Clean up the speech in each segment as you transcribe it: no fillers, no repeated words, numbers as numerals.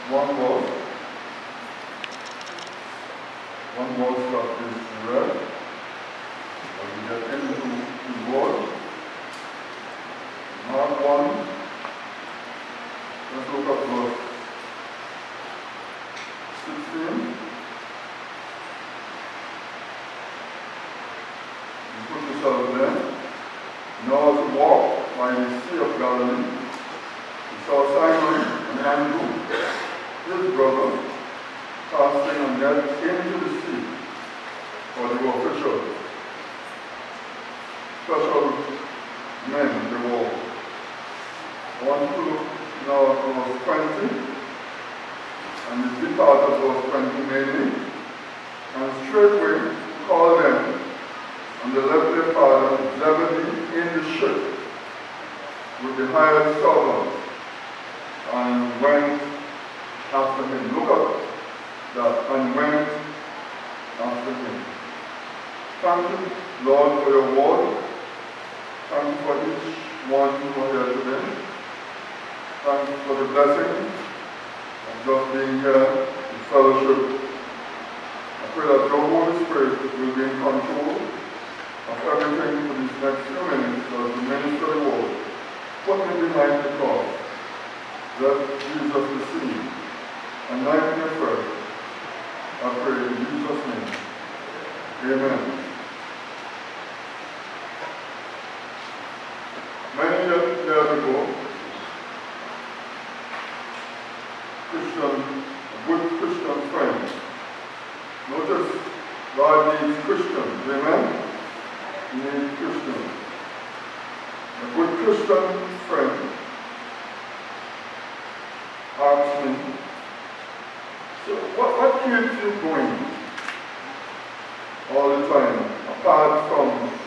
one verse. One verse that is read. And we get into the word. Mark 1. Let's look at verse 16. You put yourself there. Now as he walked by the Sea of Galilee, he saw Simon and Andrew, his brother, casting a net into the sea, for they were fishers. Special men they were. I want you to look now at verse 20, and the big part of verse 20 mainly, and straightway called them, and they left their father Zebedee in the ship with the hired servants, and went after him. Look at that, and went after him. Thank you, Lord, for your word. Thank you for each one who are here today. Thank you for the blessing of just being here in fellowship. I pray that your Holy Spirit will be in control of everything for these next few minutes as we minister the word. Put me behind the cross. Let Jesus be seen. Anoint me first. I pray in Jesus' name. Amen. Many years ago, a good Christian friend. Notice God needs Christians. Amen? He needs Christians. A good Christian friend asked me, so what keeps you going all the time, apart from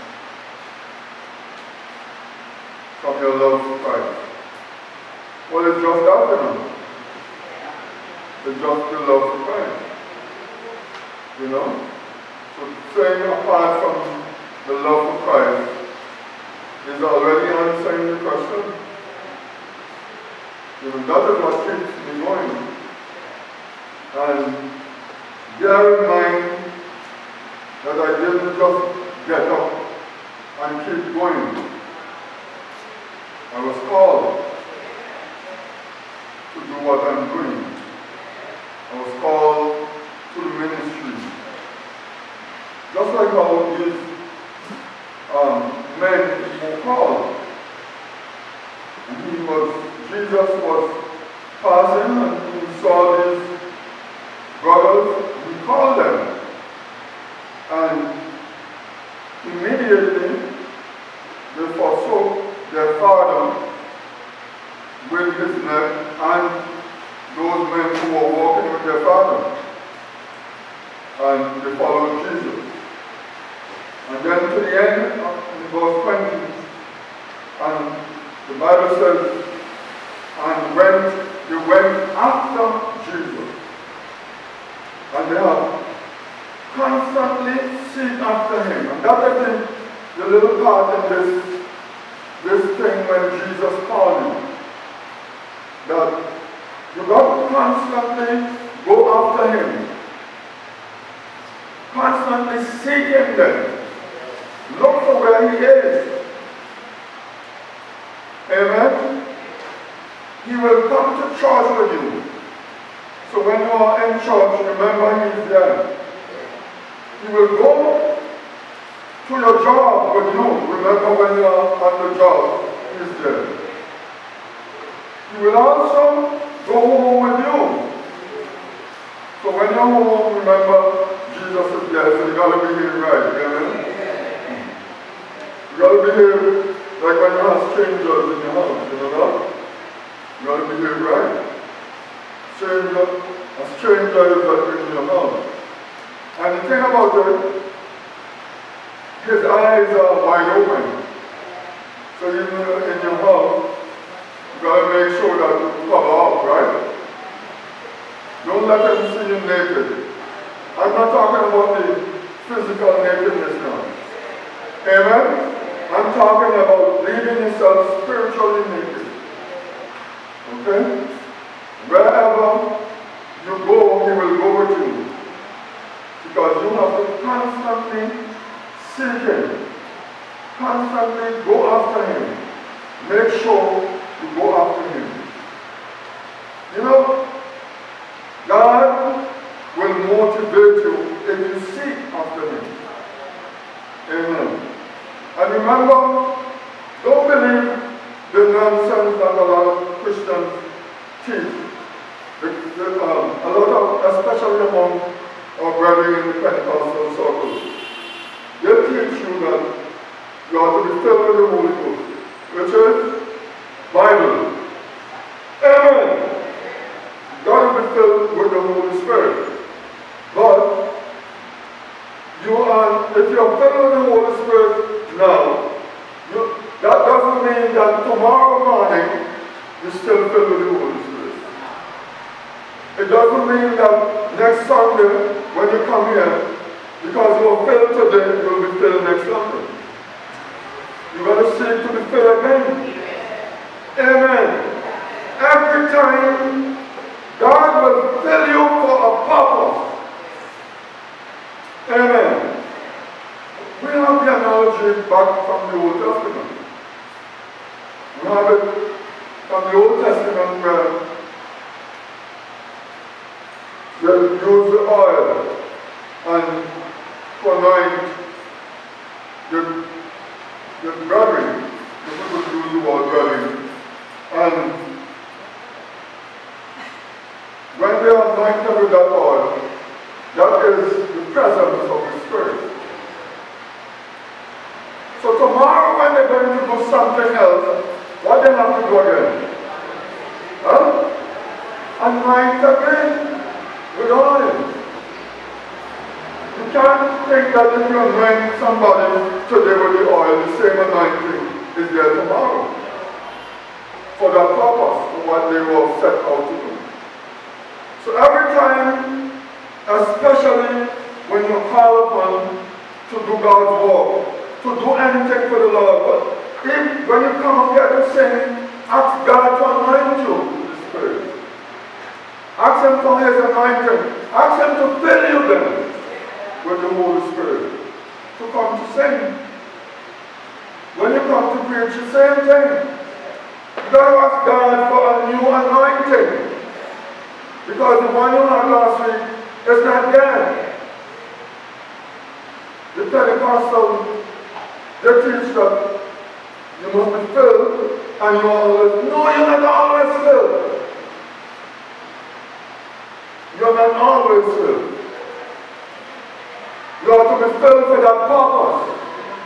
your love for Christ? Well, it's just that, you know. It's just the love for Christ. You know? So saying apart from the love for Christ is already answering the question. You know, that is what keeps me going. And bear in mind that I didn't just get up and keep going. I was called to do what I'm doing. I was called to the ministry. Just like how these men were called. And Jesus was passing and he saw these brothers, he called them. And immediately they forsook their father with his net and those men who were walking with their father. And they followed Jesus. And then to the end, in verse 20, and the Bible says, and they went after Jesus. And they have constantly seek after him. And that is the little part in this thing when Jesus called you. That you got to constantly go after him. Constantly seek him then. Look for where he is. Amen? He will come to church with you. So when you are in church, remember he is there. He will go to your job with you. Remember when you are on the job, he is there. He will also go home with you. So when you're home, remember Jesus is there. So you got to behave right. Amen? You got to behave like when you have strangers in your house. You know that? You got to behave right. A stranger is in your house. And the thing about it, his eyes are wide open. So even in your house, you got to make sure that you cover up, right? Don't let him see you naked. I'm not talking about the physical nakedness now. Amen? I'm talking about leaving yourself spiritually naked. Okay? Wherever actually go after him. Make sure you go after him. You know, God will motivate you if you seek after him. Amen. And remember, don't believe the nonsense that a lot of Christians teach. A lot of, especially among our brethren in the Pentecostal circles, they teach you that you are to be filled with the Holy Ghost, which is Bible. Amen. You got to be filled with the Holy Spirit. But you are, if you are filled with the Holy Spirit now, that doesn't mean that tomorrow morning you're still filled with the Holy Spirit. It doesn't mean that next Sunday when you come here, because you are filled today, you will be filled next Sunday. You're going to seek to be filled again. Amen. Every time, God will fill you for a purpose. Amen. We have the analogy back from the Old Testament. We have it from the Old Testament where they use the oil and to anoint the brethren. The people use the word brethren. And when they are anointed with that oil, that is the presence of the Spirit. So tomorrow when they're going to do something else, what they have to do again? Huh? Anoint again with oil. You can't think that if you anoint somebody today with the oil, the same anointing is there tomorrow. For that purpose, for what they were set out to do. So every time, especially when you're called upon to do God's work, to do anything for the Lord, but if when you come up here to sing, ask God to anoint you with the Spirit. Ask Him for His anointing. Ask Him to fill you then with the Holy Spirit to come to sing. When you come to preach, the same thing. You got to ask God for a new anointing. Because the one you had last week is not there. The Pentecostal, they teach that you must be filled and you always, no, you're not always filled. You're not always filled. You have to be filled for that purpose,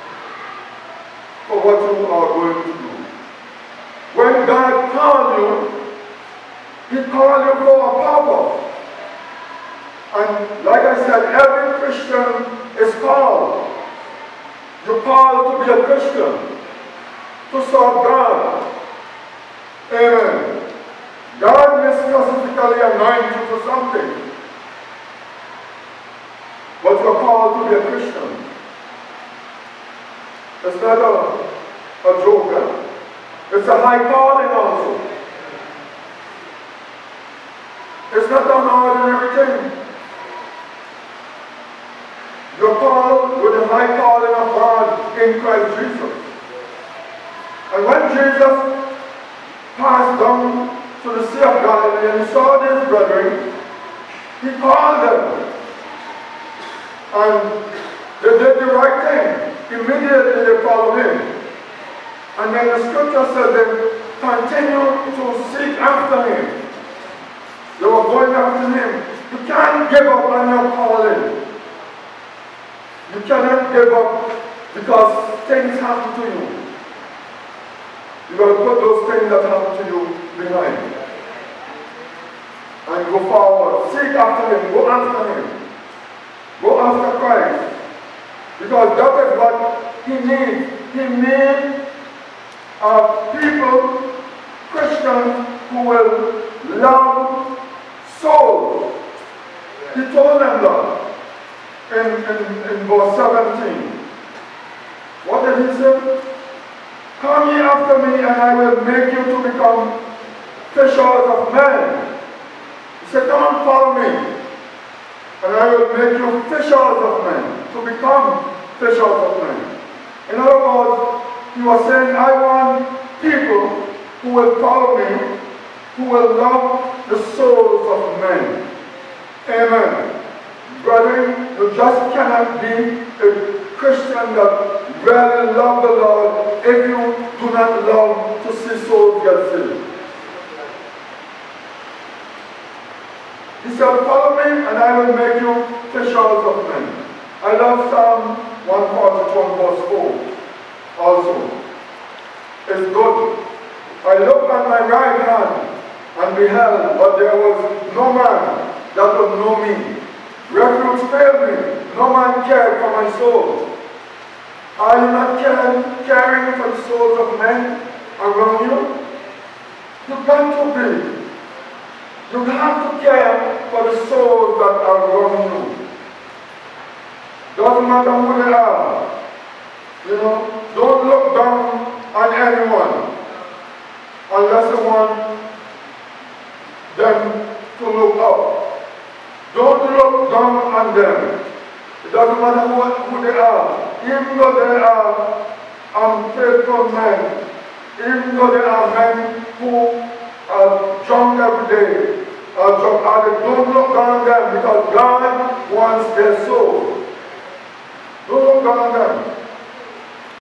for what you are going to do. When God calls you, He calls you for a purpose. And like I said, every Christian is called. You're called to be a Christian, to serve God. Amen. God may specifically anoint you for something, but you're called to be a Christian. It's not a joke, eh? It's a high calling also. It's not an ordinary thing. You're called with the high calling of God in Christ Jesus. And when Jesus passed down to the Sea of Galilee and he saw these brethren, He called them. And they did the right thing. Immediately they followed Him. And then the scripture said they continued to seek after Him. They were going after Him. You can't give up on your calling. You cannot give up because things happen to you. You got to put those things that happen to you behind. And go forward. Seek after Him. Go after Him. Go after Christ. Because that is what He needs. He needs people, Christians, who will love souls. He told them that in verse 17. What did He say? Come ye after me, and I will make you to become fishers of men. He said, come and follow me, and I will make you fishers of men, to become fishers of men. In other words, he was saying, I want people who will follow me, who will love the souls of men. Amen. Brethren, you just cannot be a Christian that really love the Lord if you do not love to see souls get saved. He said, follow me and I will make you fishers of men. I love Psalm 141 verse 4 also. It's good. I looked on my right hand and beheld, but there was no man that would know me. Refuge failed me. No man cared for my soul. Are you not caring for the souls of men around you? You got to be. You have to care for the souls that are around you. Doesn't matter who they are. You know, don't look down on anyone unless you want them to look up. Don't look down on them. It doesn't matter who they are. Even though they are unfaithful men, even though they are men who are drunk every day, drug addicts, don't look down on them because God wants their soul. Don't look down on them.